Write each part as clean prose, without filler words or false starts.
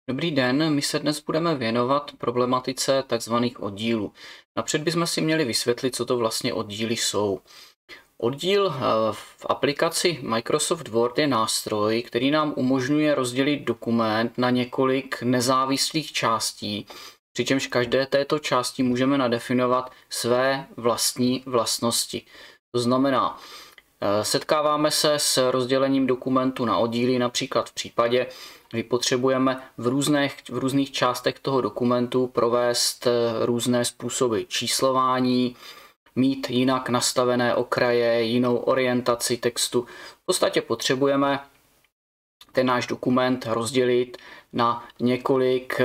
Dobrý den, my se dnes budeme věnovat problematice tzv. Oddílů. Napřed bychom si měli vysvětlit, co to vlastně oddíly jsou. Oddíl v aplikaci Microsoft Word je nástroj, který nám umožňuje rozdělit dokument na několik nezávislých částí, přičemž každé této části můžeme nadefinovat své vlastní vlastnosti. To znamená, setkáváme se s rozdělením dokumentu na oddíly, například v případě, kdy potřebujeme v různých částech toho dokumentu provést různé způsoby číslování, mít jinak nastavené okraje, jinou orientaci textu. V podstatě potřebujeme ten náš dokument rozdělit na několik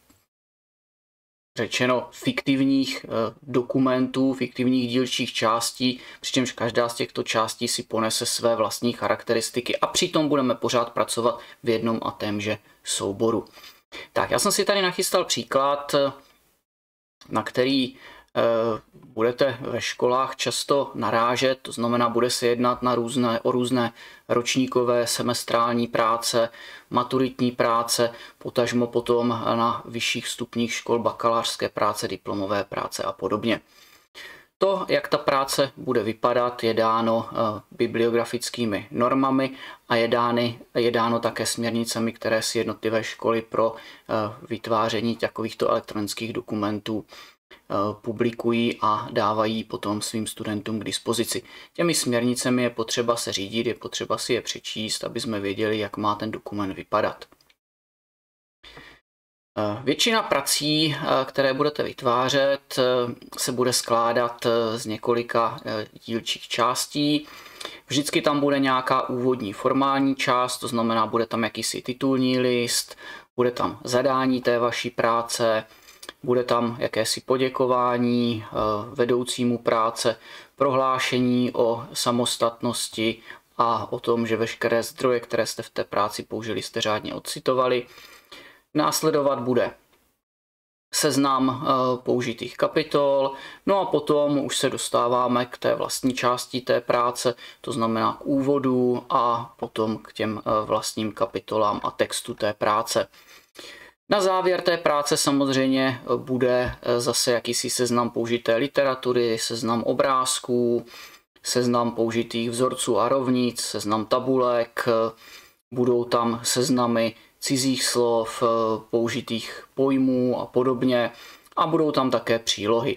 řečeno fiktivních dokumentů, fiktivních dílčích částí, přičemž každá z těchto částí si ponese své vlastní charakteristiky a přitom budeme pořád pracovat v jednom a témže souboru. Tak, já jsem si tady nachystal příklad, na který budete ve školách často narážet, to znamená, bude se jednat o různé ročníkové semestrální práce, maturitní práce, potažmo potom na vyšších stupních škol bakalářské práce, diplomové práce a podobně. To, jak ta práce bude vypadat, je dáno bibliografickými normami a je dáno také směrnicemi, které si jednotlivé školy pro vytváření takovýchto elektronických dokumentů publikují a dávají potom svým studentům k dispozici. Těmi směrnicemi je potřeba se řídit, je potřeba si je přečíst, aby jsme věděli, jak má ten dokument vypadat. Většina prací, které budete vytvářet, se bude skládat z několika dílčích částí. Vždycky tam bude nějaká úvodní formální část, to znamená, bude tam jakýsi titulní list, bude tam zadání té vaší práce, bude tam jakési poděkování vedoucímu práce, prohlášení o samostatnosti a o tom, že veškeré zdroje, které jste v té práci použili, jste řádně odcitovali. Následovat bude seznam použitých kapitol, no a potom už se dostáváme k té vlastní části té práce, to znamená k úvodu a potom k těm vlastním kapitolám a textu té práce. Na závěr té práce samozřejmě bude zase jakýsi seznam použité literatury, seznam obrázků, seznam použitých vzorců a rovnic, seznam tabulek, budou tam seznamy cizích slov, použitých pojmů a podobně a budou tam také přílohy.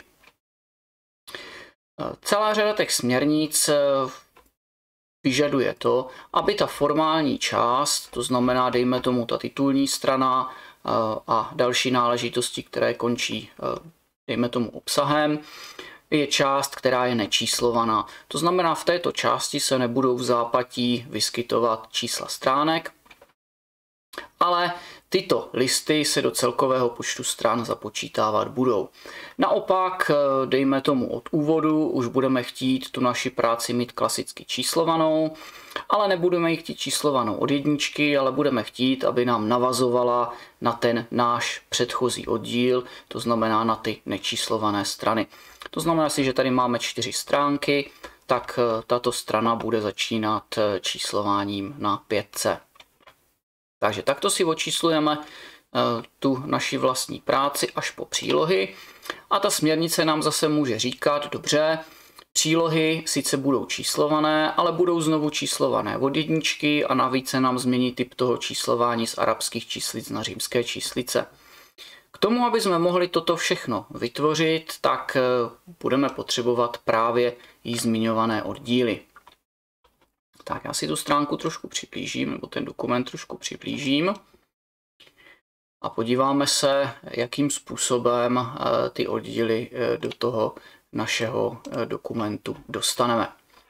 Celá řada těch směrnic vyžaduje to, aby ta formální část, to znamená dejme tomu ta titulní strana a další náležitosti, které končí dejme tomu obsahem, je část, která je nečíslovaná. To znamená, v této části se nebudou v zápatí vyskytovat čísla stránek, ale tyto listy se do celkového počtu stran započítávat budou. Naopak, dejme tomu od úvodu, už budeme chtít tu naši práci mít klasicky číslovanou, ale nebudeme ji chtít číslovanou od jedničky, ale budeme chtít, aby nám navazovala na ten náš předchozí oddíl, to znamená na ty nečíslované strany. To znamená si, že tady máme 4 stránky, tak tato strana bude začínat číslováním na 5. Takže takto si očíslujeme tu naši vlastní práci až po přílohy a ta směrnice nám zase může říkat, dobře, přílohy sice budou číslované, ale budou znovu číslované od jedničky a navíc se nám změní typ toho číslování z arabských číslic na římské číslice. K tomu, aby jsme mohli toto všechno vytvořit, tak budeme potřebovat právě jí zmiňované oddíly. Tak, já si tu stránku trošku přiblížím, nebo ten dokument trošku přiblížím a podíváme se, jakým způsobem ty oddíly do toho našeho dokumentu dostaneme.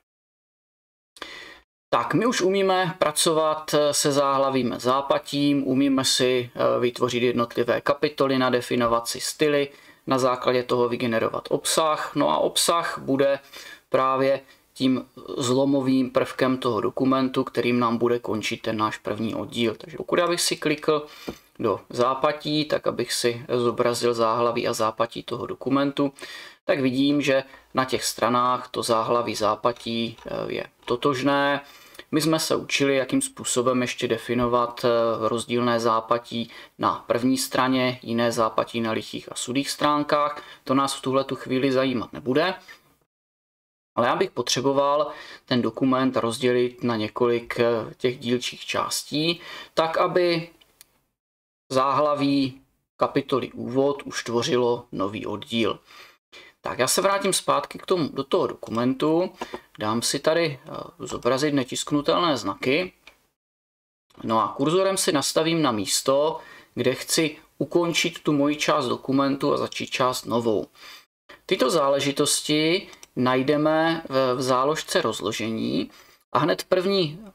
Tak, my už umíme pracovat se záhlavím zápatím, umíme si vytvořit jednotlivé kapitoly, nadefinovat si styly, na základě toho vygenerovat obsah. No a obsah bude právě tím zlomovým prvkem toho dokumentu, kterým nám bude končit ten náš první oddíl. Takže pokud já bych si klikl do zápatí, tak abych si zobrazil záhlaví a zápatí toho dokumentu, tak vidím, že na těch stranách to záhlaví zápatí je totožné. My jsme se učili, jakým způsobem ještě definovat rozdílné zápatí na první straně, jiné zápatí na lichých a sudých stránkách. To nás v tuhletu chvíli zajímat nebude. Ale já bych potřeboval ten dokument rozdělit na několik těch dílčích částí, tak aby záhlaví kapitoly úvod už tvořilo nový oddíl. Tak já se vrátím zpátky do toho dokumentu, dám si tady zobrazit netisknutelné znaky, no a kurzorem si nastavím na místo, kde chci ukončit tu moji část dokumentu a začít část novou. Tyto záležitosti najdeme v záložce rozložení a hned v první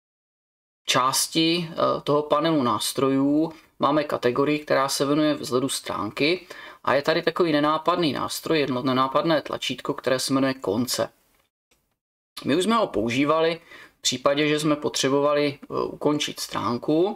části toho panelu nástrojů máme kategorii, která se jmenuje vzhledu stránky a je tady takový nenápadný nástroj, jedno nenápadné tlačítko, které se jmenuje konce. My už jsme ho používali v případě, že jsme potřebovali ukončit stránku.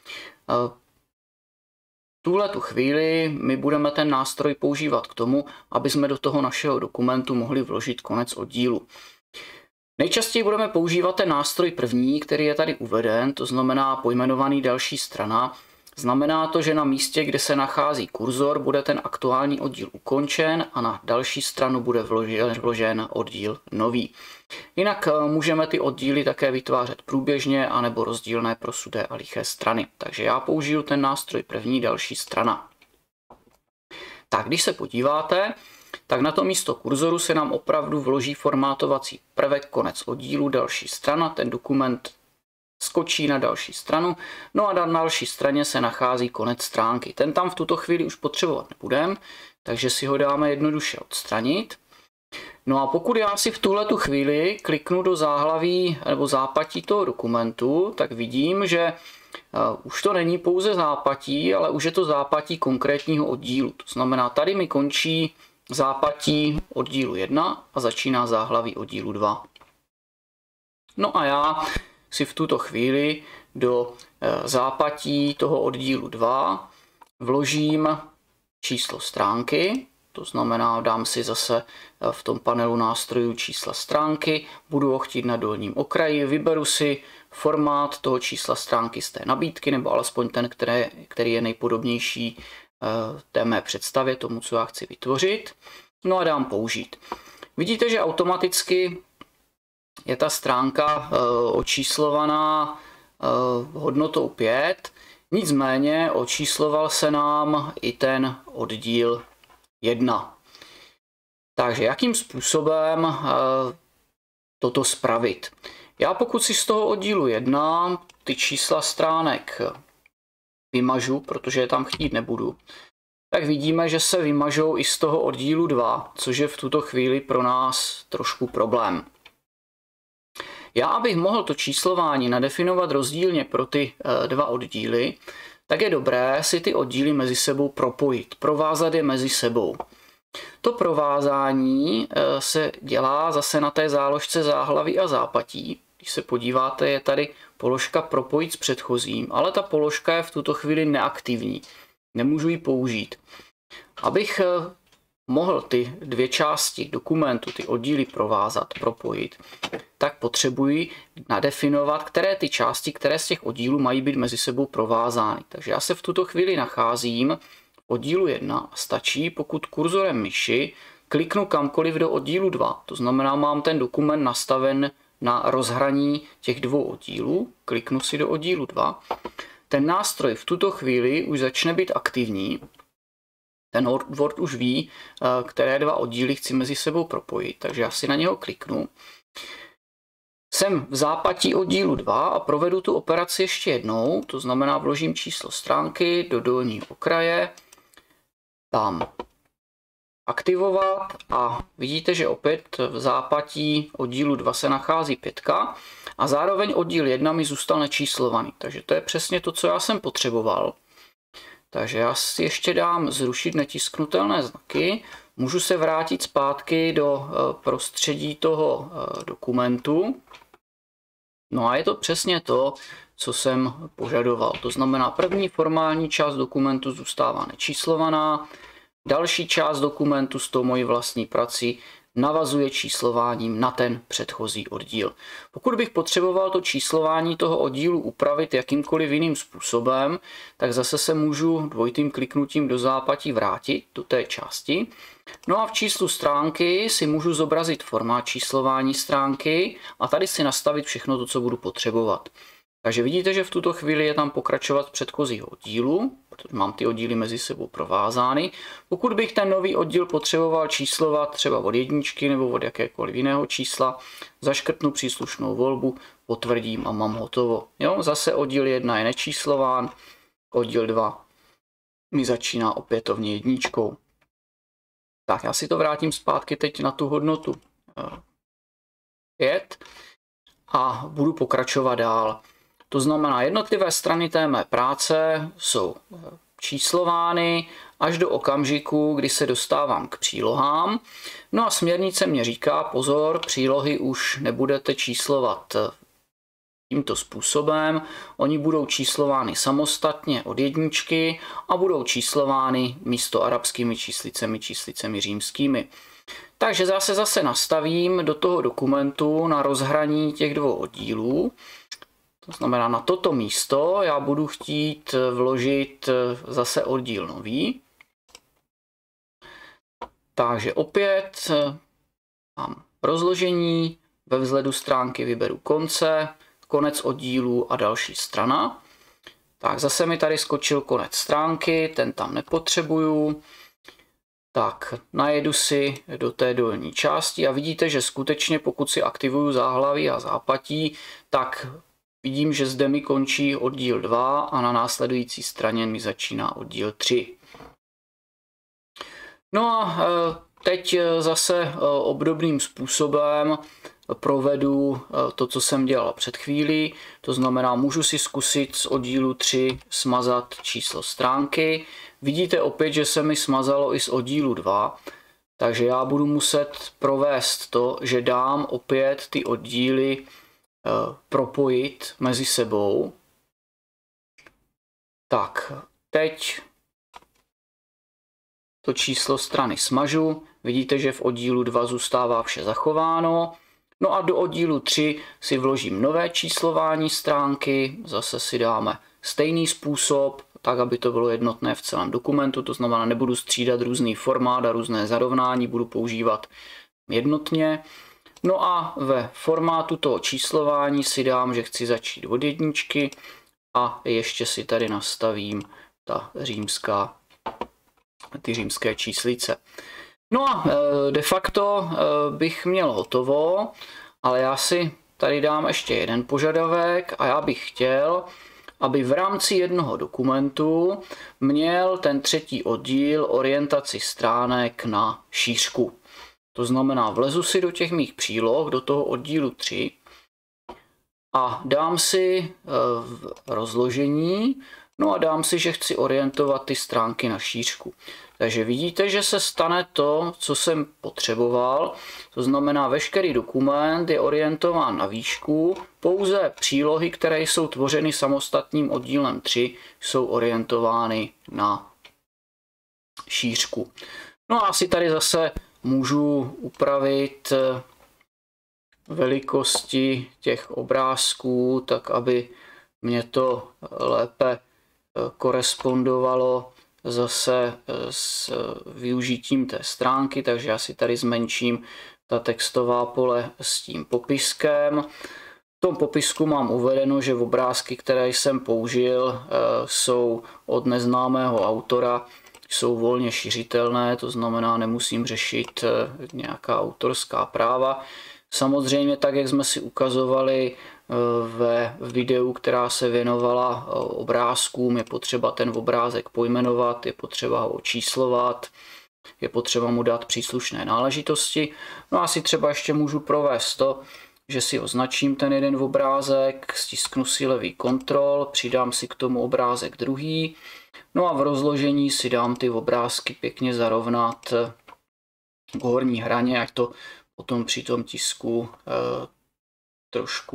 Tu chvíli my budeme ten nástroj používat k tomu, aby jsme do toho našeho dokumentu mohli vložit konec oddílu. Nejčastěji budeme používat ten nástroj první, který je tady uveden, to znamená pojmenovaný další strana. Znamená to, že na místě, kde se nachází kurzor, bude ten aktuální oddíl ukončen a na další stranu bude vložen oddíl nový. Jinak můžeme ty oddíly také vytvářet průběžně anebo rozdílné pro sudé a liché strany. Takže já použiju ten nástroj první, další strana. Tak když se podíváte, tak na to místo kurzoru se nám opravdu vloží formátovací prvek konec oddílu, další strana, ten dokument skočí na další stranu, no a na další straně se nachází konec stránky. Ten tam v tuto chvíli už potřebovat nebudeme, takže si ho dáme jednoduše odstranit. No a pokud já si v tuhletu chvíli kliknu do záhlaví nebo zápatí toho dokumentu, tak vidím, že už to není pouze zápatí, ale už je to zápatí konkrétního oddílu. To znamená, tady mi končí zápatí oddílu 1 a začíná záhlaví oddílu 2. No a já si v tuto chvíli do zápatí toho oddílu 2 vložím číslo stránky, to znamená, dám si zase v tom panelu nástrojů čísla stránky, budu ho chtít na dolním okraji, vyberu si formát toho čísla stránky z té nabídky, nebo alespoň ten, který je nejpodobnější té mé představě, tomu, co já chci vytvořit. No a dám použít. Vidíte, že automaticky je ta stránka očíslovaná hodnotou 5, nicméně očísloval se nám i ten oddíl 1. Takže jakým způsobem toto spravit? Já pokud si z toho oddílu 1 ty čísla stránek vymažu, protože je tam chtít nebudu, tak vidíme, že se vymažou i z toho oddílu 2, což je v tuto chvíli pro nás trošku problém. Já, abych mohl to číslování nadefinovat rozdílně pro ty dva oddíly, tak je dobré si ty oddíly mezi sebou propojit, provázat je mezi sebou. To provázání se dělá zase na té záložce záhlaví a zápatí. Když se podíváte, je tady položka propojit s předchozím, ale ta položka je v tuto chvíli neaktivní. Nemůžu ji použít. Abych mohl ty dvě části dokumentu, ty oddíly provázat, propojit, tak potřebuji nadefinovat, které ty části, které z těch oddílů mají být mezi sebou provázány. Takže já se v tuto chvíli nacházím v oddílu 1 a stačí, pokud kurzorem myši kliknu kamkoliv do oddílu 2. To znamená, mám ten dokument nastaven na rozhraní těch dvou oddílů, kliknu si do oddílu 2. Ten nástroj v tuto chvíli už začne být aktivní. Ten Word už ví, které dva oddíly chci mezi sebou propojit, takže já si na něho kliknu. Jsem v zápatí oddílu 2 a provedu tu operaci ještě jednou, to znamená vložím číslo stránky do dolního okraje, dám aktivovat a vidíte, že opět v zápatí oddílu 2 se nachází 5 a zároveň oddíl 1 mi zůstal nečíslovaný, takže to je přesně to, co já jsem potřeboval. Takže já si ještě dám zrušit netisknutelné znaky, můžu se vrátit zpátky do prostředí toho dokumentu. No a je to přesně to, co jsem požadoval. To znamená, první formální část dokumentu zůstává nečíslovaná, další část dokumentu s tou mojí vlastní prací navazuje číslováním na ten předchozí oddíl. Pokud bych potřeboval to číslování toho oddílu upravit jakýmkoliv jiným způsobem, tak zase se můžu dvojitým kliknutím do zápatí vrátit do té části. No a v číslu stránky si můžu zobrazit formát číslování stránky a tady si nastavit všechno to, co budu potřebovat. Takže vidíte, že v tuto chvíli je tam pokračovat z předchozího oddílu, protože mám ty oddíly mezi sebou provázány. Pokud bych ten nový oddíl potřeboval číslovat třeba od jedničky nebo od jakékoliv jiného čísla, zaškrtnu příslušnou volbu, potvrdím a mám hotovo. Jo, zase oddíl 1 je nečíslován, oddíl 2 mi začíná opětovně jedničkou. Tak já si to vrátím zpátky teď na tu hodnotu 5 a budu pokračovat dál. To znamená, jednotlivé strany té mé práce jsou číslovány až do okamžiku, kdy se dostávám k přílohám. No a směrnice mě říká, pozor, přílohy už nebudete číslovat tímto způsobem. Oni budou číslovány samostatně od jedničky a budou číslovány místo arabskými číslicemi římskými. Takže zase nastavím do toho dokumentu na rozhraní těch dvou oddílů. To znamená, na toto místo já budu chtít vložit zase oddíl nový. Takže opět mám rozložení, ve vzhledu stránky vyberu konce, konec oddílu a další strana. Tak zase mi tady skočil konec stránky, ten tam nepotřebuju. Tak najedu si do té dolní části a vidíte, že skutečně pokud si aktivuju záhlaví a zápatí, tak vidím, že zde mi končí oddíl 2 a na následující straně mi začíná oddíl 3. No a teď zase obdobným způsobem provedu to, co jsem dělal před chvílí. To znamená, můžu si zkusit z oddílu 3 smazat číslo stránky. Vidíte opět, že se mi smazalo i z oddílu 2. Takže já budu muset provést to, že dám opět ty oddíly propojit mezi sebou. Tak, teď to číslo strany smažu. Vidíte, že v oddílu 2 zůstává vše zachováno. No a do oddílu 3 si vložím nové číslování stránky. Zase si dáme stejný způsob, tak aby to bylo jednotné v celém dokumentu. To znamená, nebudu střídat různý formát a různé zarovnání, budu používat jednotně. No a ve formátu toho číslování si dám, že chci začít od jedničky a ještě si tady nastavím ty římské číslice. No a de facto bych měl hotovo, ale já si tady dám ještě jeden požadavek a já bych chtěl, aby v rámci jednoho dokumentu měl ten třetí oddíl orientaci stránek na šířku. To znamená, vlezu si do těch mých příloh, do toho oddílu 3 a dám si rozložení, no a dám si, že chci orientovat ty stránky na šířku. Takže vidíte, že se stane to, co jsem potřeboval, to znamená, veškerý dokument je orientován na výšku, pouze přílohy, které jsou tvořeny samostatným oddílem 3, jsou orientovány na šířku. No a asi tady zase můžu upravit velikosti těch obrázků, tak aby mě to lépe korespondovalo zase s využitím té stránky, takže já si tady zmenším ta textová pole s tím popiskem. V tom popisku mám uvedeno, že obrázky, které jsem použil, jsou od neznámého autora, jsou volně šiřitelné, to znamená, nemusím řešit nějaká autorská práva. Samozřejmě, tak jak jsme si ukazovali ve videu, která se věnovala obrázkům, je potřeba ten obrázek pojmenovat, je potřeba ho očíslovat, je potřeba mu dát příslušné náležitosti. No a si třeba ještě můžu provést to, že si označím ten jeden obrázek, stisknu si levý kontrol, přidám si k tomu obrázek druhý, no a v rozložení si dám ty obrázky pěkně zarovnat k horní hraně, ať to potom při tom tisku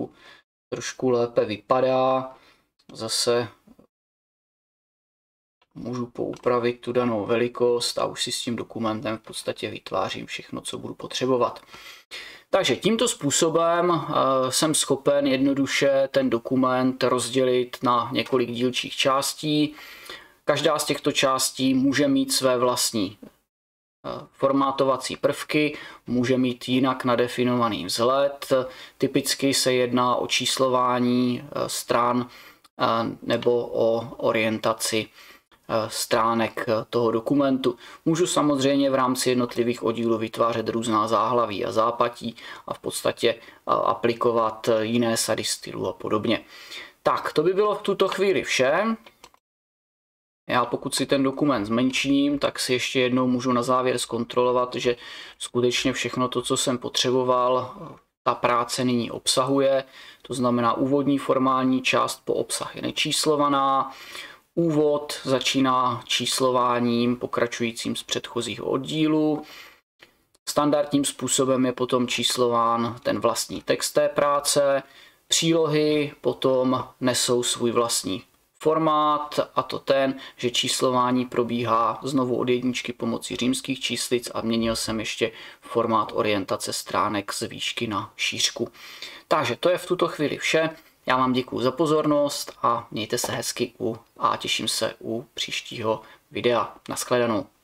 trošku lépe vypadá. Zase můžu poupravit tu danou velikost a už si s tím dokumentem v podstatě vytvářím všechno, co budu potřebovat. Takže tímto způsobem jsem schopen jednoduše ten dokument rozdělit na několik dílčích částí. Každá z těchto částí může mít své vlastní formátovací prvky, může mít jinak nadefinovaný vzhled. Typicky se jedná o číslování stran nebo o orientaci stránek toho dokumentu. Můžu samozřejmě v rámci jednotlivých oddílů vytvářet různá záhlaví a zápatí a v podstatě aplikovat jiné sady stylů a podobně. Tak, to by bylo v tuto chvíli vše. Já pokud si ten dokument zmenším, tak si ještě jednou můžu na závěr zkontrolovat, že skutečně všechno to, co jsem potřeboval, ta práce nyní obsahuje. To znamená, úvodní formální část po obsah je nečíslovaná. Úvod začíná číslováním pokračujícím z předchozího oddílu. Standardním způsobem je potom číslován ten vlastní text té práce. Přílohy potom nesou svůj vlastní formát, a to ten, že číslování probíhá znovu od jedničky pomocí římských číslic a měnil jsem ještě formát orientace stránek z výšky na šířku. Takže to je v tuto chvíli vše. Já vám děkuji za pozornost a mějte se hezky a těším se u příštího videa. Nashledanou.